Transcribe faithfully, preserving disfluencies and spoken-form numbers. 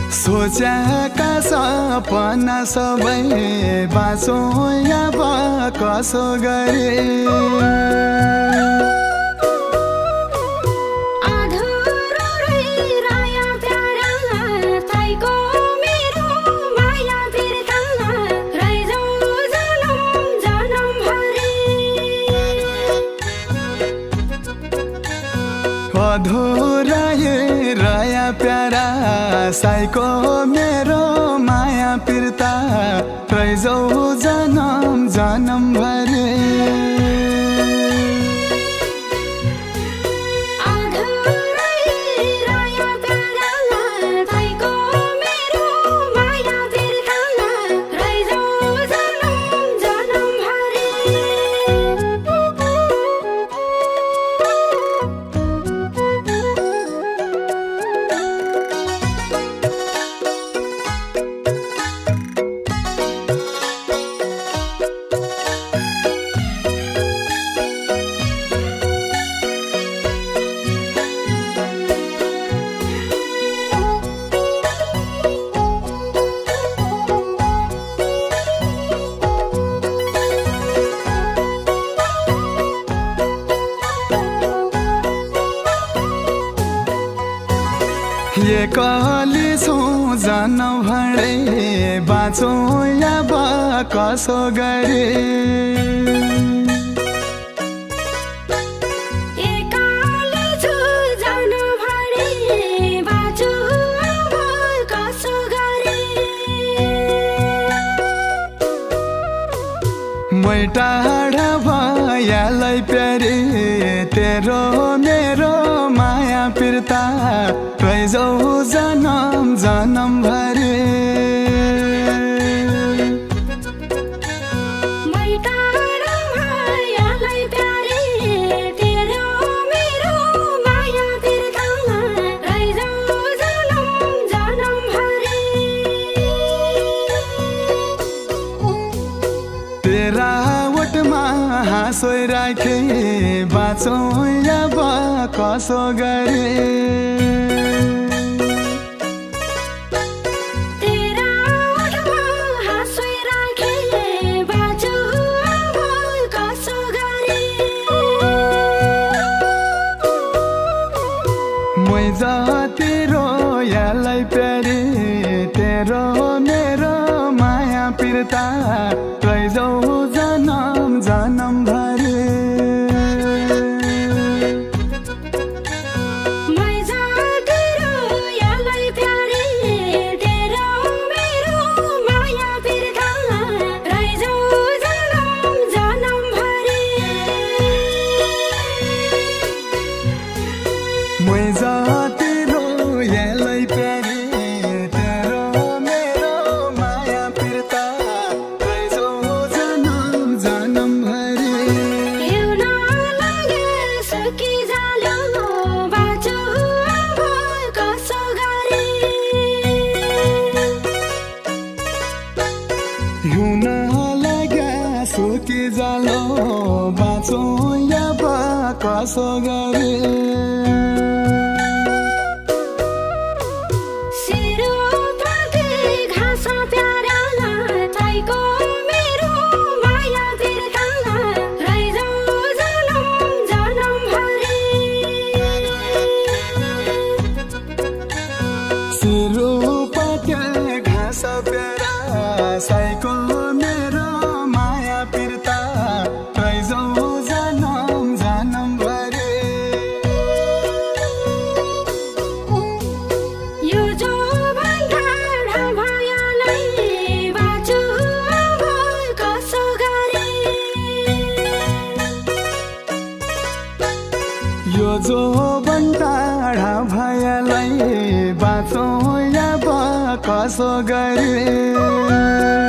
सोचेका सपना सबै बाँचो या कसो गरे अधूरा ये रया प्यारा साइको मेरो माया पिर्ता रैजौ जनम जनम भरे ये कली सोझन भडे बाँचो या कसो गरे मै टाढा भयालै प्यारे तेरो मेरो माया पिर्ता रैजौ जनम जनम भरे तेरा ओठमा हाँसोइ राखे बाँचो या कसो गरे मै जति रोयालै प्यारे तेरो मेरो माया पिर्ता रैजौ जनम जनम भरे मै जति रोयालै प्यारे तेरो मेरो माया पिर्ता रैजौ जनम जनम भरे हिउन लागे सकी जालो बाँचो कसो गरे हिउन लागे सकी जालो बाँचो या कसो गरे साइको मेरो माया पिर्ता रैजौ जनम जनम भरे यो जो भन्दा भयालै बाँचो कसो गरे यो जो भन्दा भयालै बाँचो या कसो गरे